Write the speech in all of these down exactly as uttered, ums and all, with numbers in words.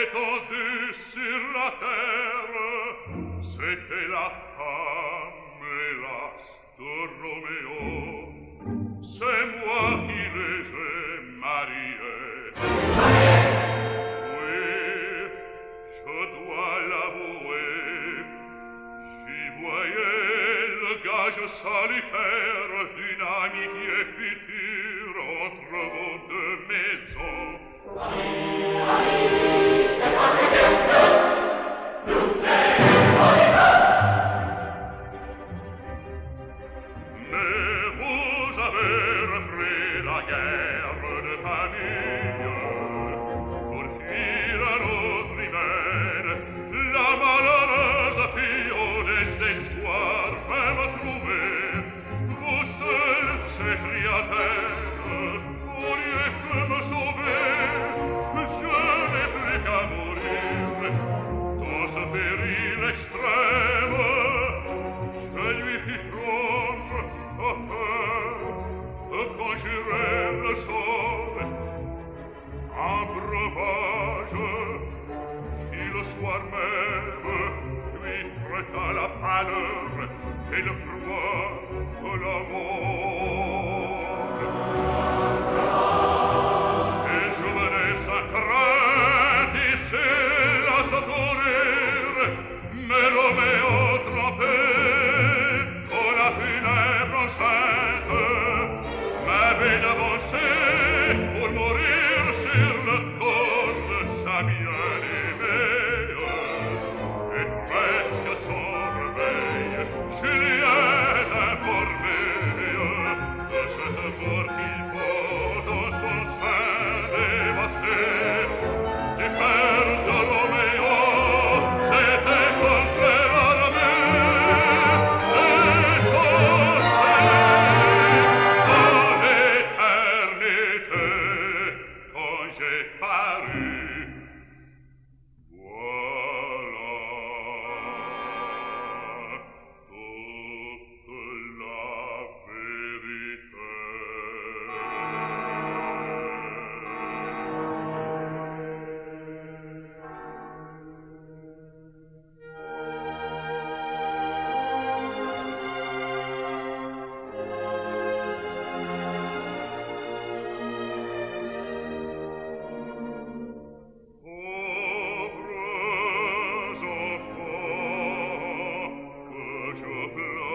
étendue sur la terre, c'était la femme, hélas, de Roméo. C'est moi qui les ai mariés. Oui, je dois l'avouer, j'y voyais le gage solitaire d'une amitié future entre vos deux maisons. Mais vous avez repris la guerre de famille pour fuir un autre hymen. La malheureuse fille au désespoir va me trouver. Vous seul, s'écria-t-elle, auriez pu me sauver. Je n'ai plus qu'à mourir dans ce péril extrême. Je lui fis prendre afin de conjurer le sort. Un breuvage qui le soir même lui prêta la pâleur et le froid de la mort. Et je menais sa crainte ici la secourir, mais Roméo trempé dans la funèbre enceinte m'avait avancé pour mourir sur le corps de sa bien-aimée. Et presque sans réveil, Juliette informée de cette mort qu'il porte dans son sein dévasté. Du père de Roméo, c'était contraire à l'amour. Et dans l'éternité, quand j'ai paru, voilà toute la vérité. Pauvres enfants que je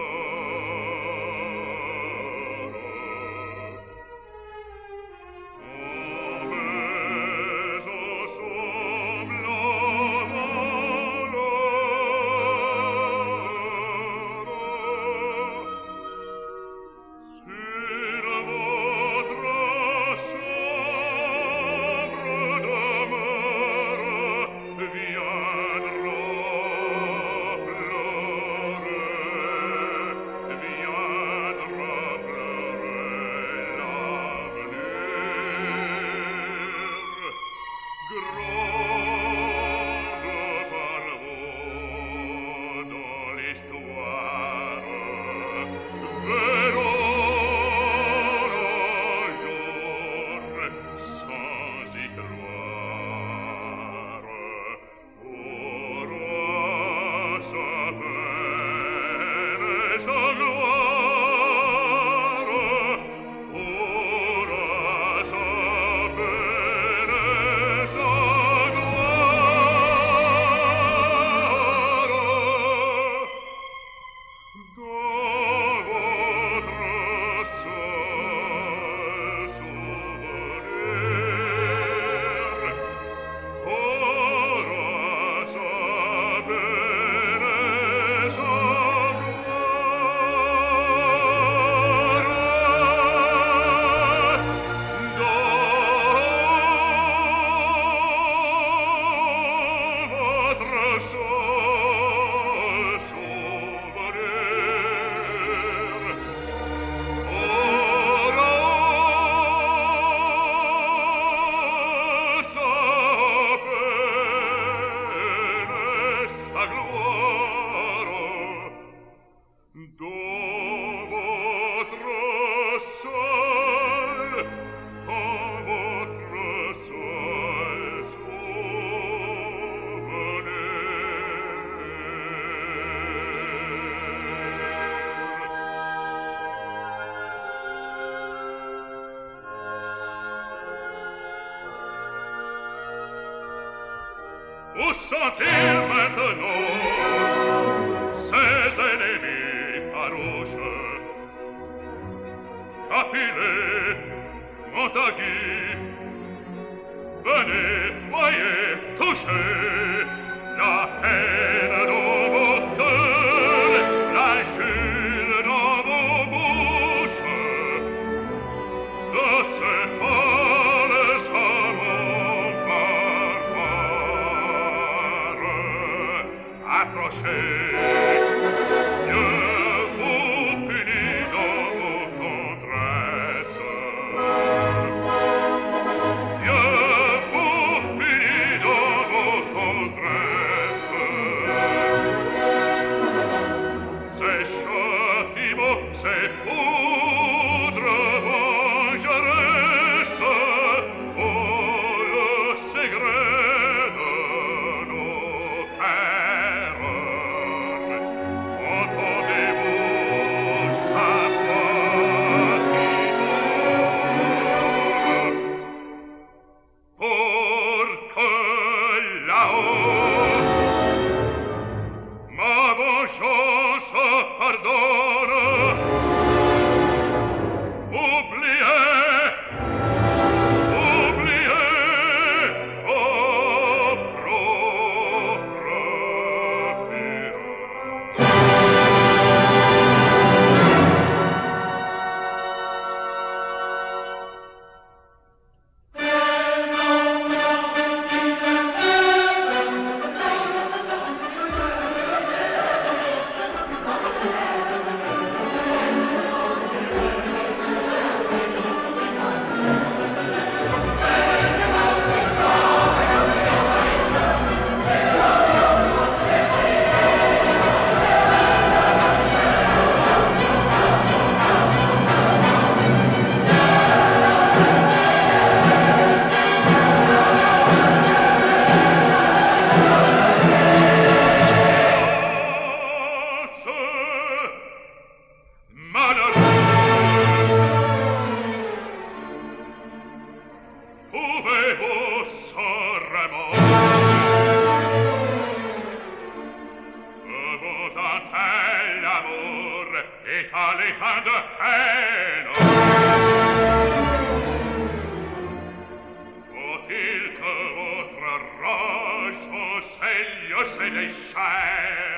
pleure, tombez ensemble en malheur. Sur votre sombre demeure viendra pleurer, viendra pleurer l'avenir. Grande parole dans l'histoire, verront nos jours sans y croire. Aura sa peine et sa gloire, aura sa peine et sa gloire. Dans votre seul souvenir, aura sa peine et sa gloire. Vous sentir maintenant ces ennemis farouches. Capilé, Montagu, venez, voyez, touchez la haine dans vos cœurs, la Jules dans vos bouches, de ces pâles amants barbares. Approchez, Dieu vous punit dans vos tendresses. Dieu vous punit dans vos tendresses. Ces châtiments, ces foudres vengeresses, oh, le secret de nos terreurs. Entendez-vous sa voix qui dort, pour que là-haut ma vengeance pardonne. Oubliez, oubliez vos propres pires. Pouvez-vous sûrement devant un tel amour étaler tant de haine? Faut-il que votre rage enseigne ses déchaînes?